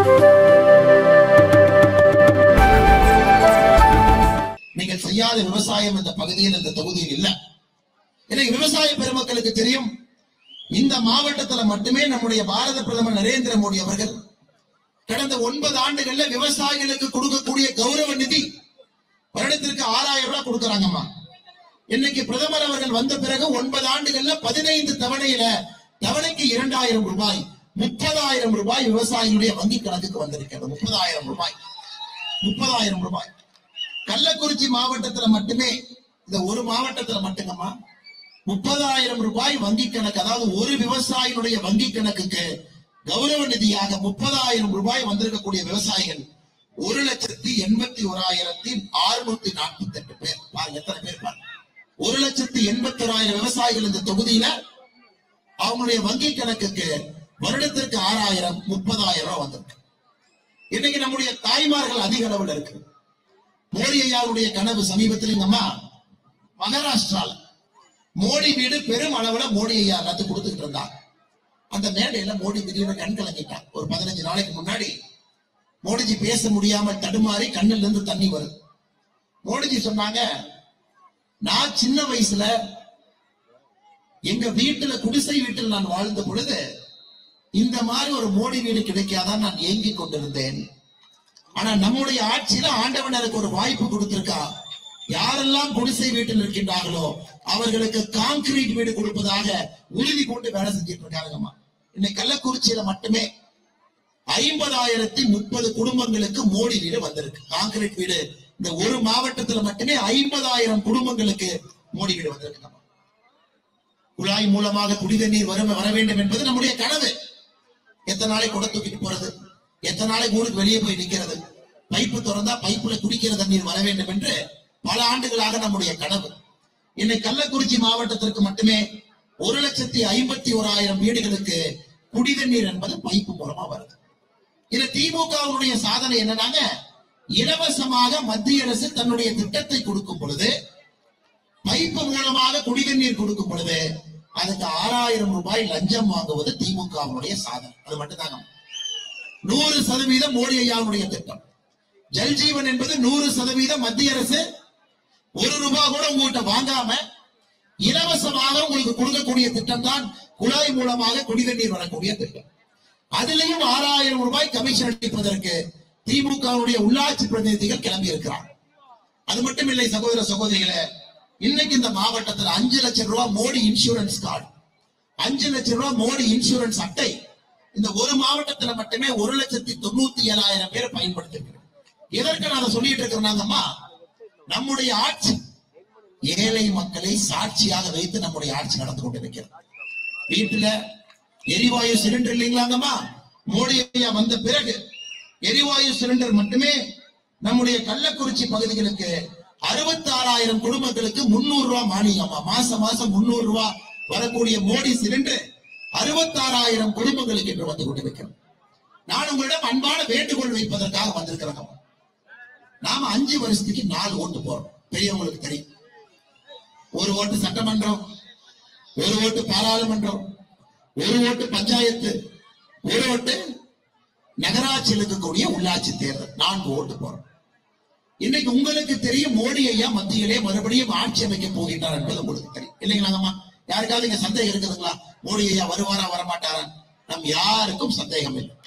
நீங்கள் செய்யாத விவசாயம் இந்த பகுதியில் இந்த தொகுதியில் இல்ல. எனக்கு விவசாய பெருமக்களுக்கு தெரியும், இந்த மாவட்டத்தில் மட்டுமே நம்முடைய பாரத பிரதமர் நரேந்திர மோடி அவர்கள் கடந்த 9 ஆண்டுகள்ல விவசாயிகளுக்கு கொடுக்கக்கூடிய கௌரவ நிதி வருடத்திற்கு 6000 ரூபாய் கொடுக்கறாங்கம்மா. இன்னைக்கு பிரதமர் அவர்கள் வந்த பிறகு 9 ஆண்டுகள்ல 15 தவணைக்கு 2000 ரூபாய் 30,000 ரூபாய் விவசாயிகளுடைய வங்கி கணக்குக்கு வந்திருக்கிறது. 30,000 ரூபாய். கள்ளக்குறிச்சி மாவட்டத்தில் மட்டுமே, இந்த ஒரு மாவட்டத்தில் மட்டுங்கம்மா 30,000 ரூபாய் வங்கி கணக்கு, அதாவது ஒரு விவசாயினுடைய வங்கி கணக்குக்கு கௌரவ நிதியாக 30,000 ரூபாய் வந்திருக்கக்கூடிய விவசாயிகள் 1,81,648 பேர். பாருங்க எத்தனை பேர் பாருங்க. 1,81,000 விவசாயிகள் இந்த தொகுதியில அவங்களுடைய வங்கி கணக்குக்கு வருடத்திற்கு 6,000 30,000 ரூபாய் வந்திருக்கு. இன்னைக்கு நம்முடைய தாய்மார்கள் அதிக அளவில் இருக்கு. மோடி ஐயாவுடைய கனவு சமீபத்தில் அம்மா மகாராஷ்டிரால மோடி வீடு பெரும் அளவுல மோடி ஐயா எல்லாத்துக்கும் கொடுத்துக்கிட்டு இருந்தாங்க. அந்த மேடையில மோடி திடீர்னு கண் கலங்கிட்டார். ஒரு 15 நாளைக்கு முன்னாடி மோடிஜி பேச முடியாமல் தடுமாறி கண்ணில் இருந்து தண்ணி வருது. மோடிஜி சொன்னாங்க, நான் சின்ன வயசுல எங்க வீட்டுல குடிசை வீட்டில் நான் வாழ்ந்த பொழுது இந்த மாதிரி ஒரு மோடி வீடு கிடைக்காதான் நான் ஏங்கிக் கொண்டிருந்தேன். ஆனா நம்முடைய ஆட்சியில ஆண்டவன் எனக்கு ஒரு வாய்ப்பு கொடுத்திருக்கா. யாரெல்லாம் குடிசை வீட்டில் இருக்கின்றார்களோ அவர்களுக்கு கான்கிரீட் வீடு கொடுப்பதாக உறுதி கொண்டு வேலை செஞ்சிட்டு இருக்காங்கம்மா. இன்னைக்கு கள்ளக்குறிச்சியில மட்டுமே 50,030 குடும்பங்களுக்கு மோடி வீடு வந்திருக்கு. கான்கிரீட் வீடு இந்த ஒரு மாவட்டத்துல மட்டுமே 50,000 குடும்பங்களுக்கு மோடி வீடு வந்திருக்கு. குழாய் மூலமாக குடித நீர் வர வேண்டும் என்பது நம்முடைய கனவு. எத்தனை நாளை கூட தூக்கிட்டு போறது, எத்தனை நாளைக்கு ஊருக்கு வெளியே போய் நிக்கிறது, பைப்பு திறந்தா பைப்புல குடிக்கிற தண்ணீர் வர வேண்டும் என்று பல ஆண்டுகளாக நம்முடைய கனவு. இன்னைக்கு கள்ளக்குறிச்சி மாவட்டத்திற்கு மட்டுமே 1,51,000 வீடுகளுக்கு குடித நீர் என்பது பைப்பு மூலமா வருது. இதுல திமுகவுடைய சாதனை என்னன்னாங்க, இலவசமாக மத்திய அரசு தன்னுடைய திட்டத்தை கொடுக்கும் பொழுது, பைப்பு மூலமாக குடித நீர் கொடுக்கும் பொழுது அதுக்கு 6,000 ரூபாய் லஞ்சம் வாங்குவது திமுகவுடைய சாதனை. அது மட்டும்தாங்க. 100% மோடி ஐயாவுடைய திட்டம். ஜல்ஜீவன் என்பது 100% மத்திய அரசு 1 ரூபாய் கூட உங்ககிட்ட வாங்காம இலவசமாக உங்களுக்கு கொடுக்கக்கூடிய திட்டம் தான் குழாய் மூலமாக குடித நீர் வரக்கூடிய திட்டம். அதிலையும் 6,000 ரூபாய் கமிஷன் அளிப்பதற்கு திமுகவுடைய உள்ளாட்சி பிரதிநிதிகள் கிளம்பி இருக்கிறார். அது மட்டும் இல்லை சகோதர சகோதரிகளே, இன்னைக்கு இந்த மாவட்டத்தில் 5 லட்சம் ரூபாய் மோடி இன்சூரன்ஸ் கார்டு, 5 லட்சம் ரூபாய் மோடி இன்சூரன்ஸ் அட்டை இந்த ஒரு மாவட்டத்தில் மட்டுமே 1,97,000 பேர் பயன்படுத்திருக்கிறார். எதற்கு நான் சொல்லிட்டு இருக்கிறாங்கம்மா, நம்முடைய ஆட்சி ஏழை மக்களை சாட்சியாக வைத்து நம்முடைய ஆட்சி நடந்து கொண்டிருக்கிறது. வீட்டுல எரிவாயு சிலிண்டர் இல்லைங்களாங்கம்மா, மோடி ஐயா வந்த பிறகு எரிவாயு சிலிண்டர் மட்டுமே நம்முடைய கள்ளக்குறிச்சி பகுதிகளுக்கு 66,000 குடும்பங்களுக்கு 300 ரூபாய் மானியம்மா. மாசம் 300 ரூபாய் வரக்கூடிய மோடி சிலிண்டர் 66,000 குடும்பங்களுக்கு என்று வந்து கொண்டிருக்கிறோம். நான் உங்களிடம் அன்பான வேண்டுகோள் வைப்பதற்காக வந்திருக்கிறேன். நாம 5 வருஷத்துக்கு 4 ஓட்டு போறோம். பெரியவங்களுக்கு தெரியும். 1 ஓட்டு சட்டமன்றம், 1 ஓட்டு பாராளுமன்றம், 1 ஓட்டு பஞ்சாயத்து, 1 ஓட்டு நகராட்சியில் இருக்கக்கூடிய உள்ளாட்சி தேர்தல். 4 ஓட்டு போறோம். இன்னைக்கு உங்களுக்கு தெரியும், மோடி ஐயா மத்தியிலே மறுபடியும் ஆட்சி அமைக்க போகின்றார் என்பது உங்களுக்கு தெரியும் இல்லைங்களாங்கம்மா? யாருக்காவது இங்க சந்தேகம் இருக்குதுங்களா? மோடி ஐயா வருவாரா வரமாட்டாரா? நம் யாருக்கும் சந்தேகம் இல்லை.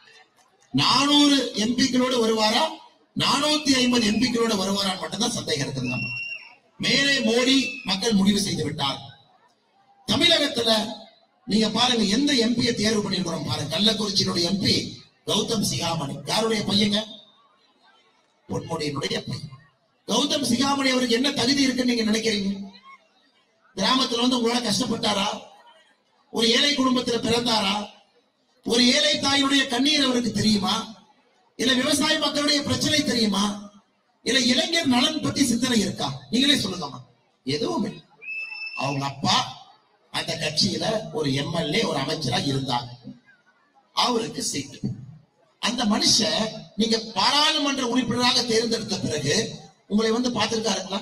400 எம்பிக்களோடு வருவாரா, 450 எம்பிக்களோடு வருவாரா மட்டும்தான் சந்தேகம் இருக்குதுங்க. மேலே மோடி மக்கள் முடிவு செய்து விட்டார். தமிழகத்துல நீங்க பாருங்க, எந்த எம்பியை தேர்வு பண்ணிருக்கிறோம் பாருங்க. கள்ளக்குறிச்சியினுடைய எம்பி கௌதம் சிகாமணி. யாருடைய பையங்க? பொன்முடியினுடைய பையன். கௌதம் சிகாமணி அவருக்கு என்ன தகுதி இருக்குன்னு நீங்க நினைக்கிறீங்க? கிராமத்துல வந்து உங்களால கஷ்டப்பட்டாரா? ஒரு ஏழை குடும்பத்துல பிறந்தாரா? ஒரு ஏழை தாயுடைய கண்ணீர் அவருக்கு தெரியுமா? இல்ல விவசாய மக்களுடைய பிரச்சனை தெரியுமா? இல்ல இளைஞர் நலன் பத்தி சிந்தனை இருக்கா? நீங்களே சொல்லுங்கம்மா. எதுவும் இல்லை. அவங்க அப்பா அந்த கட்சியில ஒரு எம்எல்ஏ, ஒரு அமைச்சரா இருந்தாங்க. அவருக்கு சீட்டு. அந்த மனுஷன் நீங்க பாராளுமன்ற உறுப்பினராக தேர்ந்தெடுத்த பிறகு உங்களை வந்து பார்த்திருக்காருங்களா?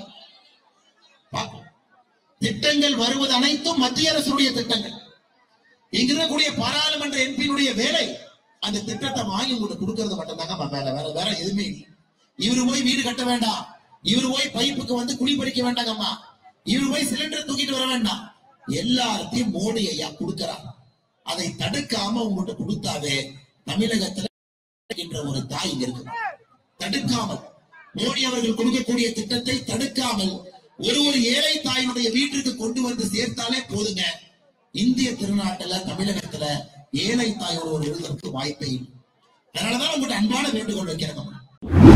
திட்டங்கள் வருவது அனைத்தும் மத்திய அரசுடைய திட்டங்கள். இங்க இருக்கக்கூடிய பாராளுமன்ற எம்பியினுடைய வேலை அந்த திட்டத்தை வாங்கி உங்களுக்கு கொடுக்கறது மட்டும்தாங்க வேற எதுவுமே இல்லை. இவரு போய் வீடு கட்ட வேண்டாம், இவரு போய் பைப்புக்கு வந்து குழி பறிக்க வேண்டாங்கம்மா, இவரு போய் சிலிண்டர் தூக்கிட்டு வர வேண்டாம். எல்லாத்தையும் மோடி ஐயா கொடுக்கிறார். அதை தடுக்காம உங்கள்கிட்ட கொடுத்தாவே தமிழகத்துல ஒரு தாய் இங்க இருக்கு. தடுக்காமல் மோடி அவர்கள் கொடுக்கக்கூடிய திட்டத்தை தடுக்காமல் ஒரு ஏழை தாயினுடைய வீட்டிற்கு கொண்டு வந்து சேர்த்தாலே போதுங்க. இந்திய திருநாட்டுல தமிழகத்துல ஏழை தாயோட ஒரு விருதற்கு வாய்ப்பை. அதனாலதான் உங்கள்கிட்ட அன்பான வேண்டுகோள் வைக்கிறேன்.